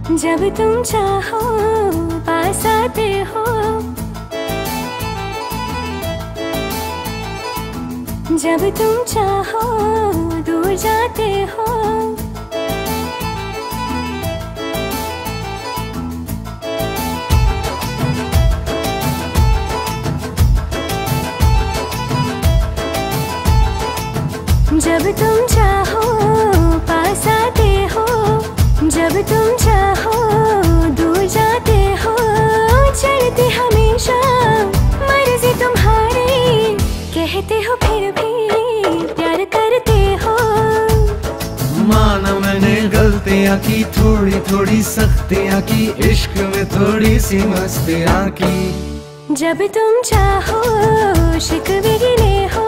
जब तुम चाहो पास आते हो, जब तुम चाहो दूर जाते हो। जब तुम चाहो पास आते हो, जब तुम चाहो दूर जाते हो। चलते हमेशा मर्जी तुम्हारी, कहते हो फिर भी प्यार करते हो। माना मैंने गलतियाँ की, थोड़ी थोड़ी सख्तियाँ की, इश्क में थोड़ी सी मस्तियाँ की। जब तुम चाहो शिकवे गिले हो,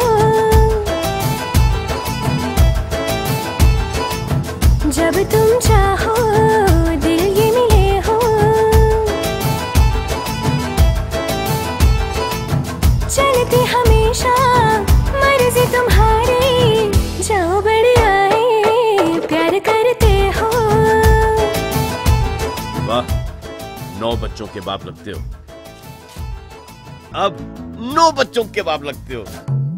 जब तुम चाहो दिल ये मिले हो। चलते हमेशा मर्जी तुम्हारी, जाओ बड़े आए प्यार करते हो। वाह, 9 बच्चों के बाप लगते हो। अब 9 बच्चों के बाप लगते हो।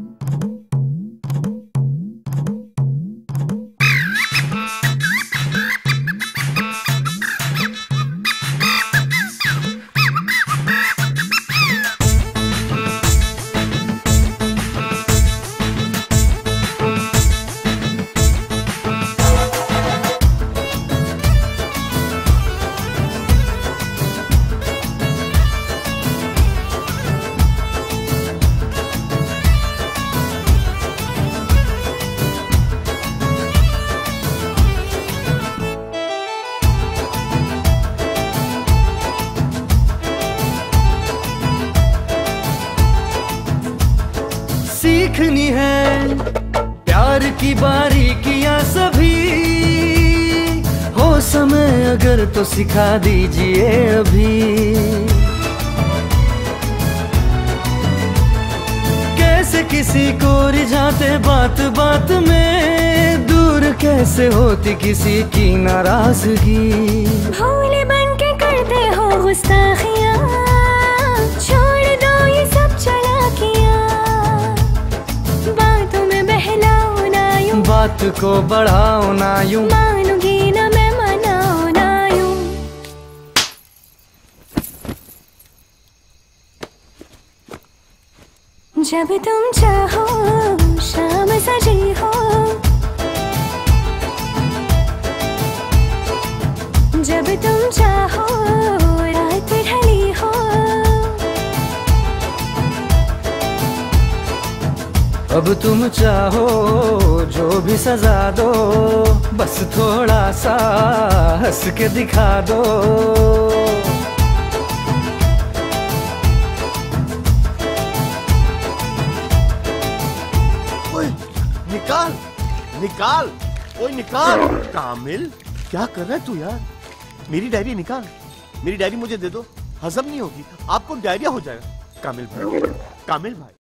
सीखनी है प्यार की बारीकियां सभी, हो समय अगर तो सिखा दीजिए अभी। कैसे किसी को रिझाते बात बात में, दूर कैसे होती किसी की नाराजगी। भोले बन के करते हो गुस्ताखियां, छोड़ दो ये सब चालाकियां। बातों में बहलाओ ना यूं, बात को बढ़ाओ ना यूं, मानूंगी ना मैं मनाओ ना यूं। जब तुम चाहो शाम सजी हो, जब तुम चाहो रात ढली हो। अब तुम चाहो जो भी सजा दो, बस थोड़ा सा हंस के दिखा दो। ओए, निकाल निकाल, ओए निकाल। कामिल, क्या कर रहा है तू यार? मेरी डायरी निकाल, मेरी डायरी मुझे दे दो। हजम नहीं होगी, आपको डायरिया हो जाएगा। कामिल भाई, कामिल भाई।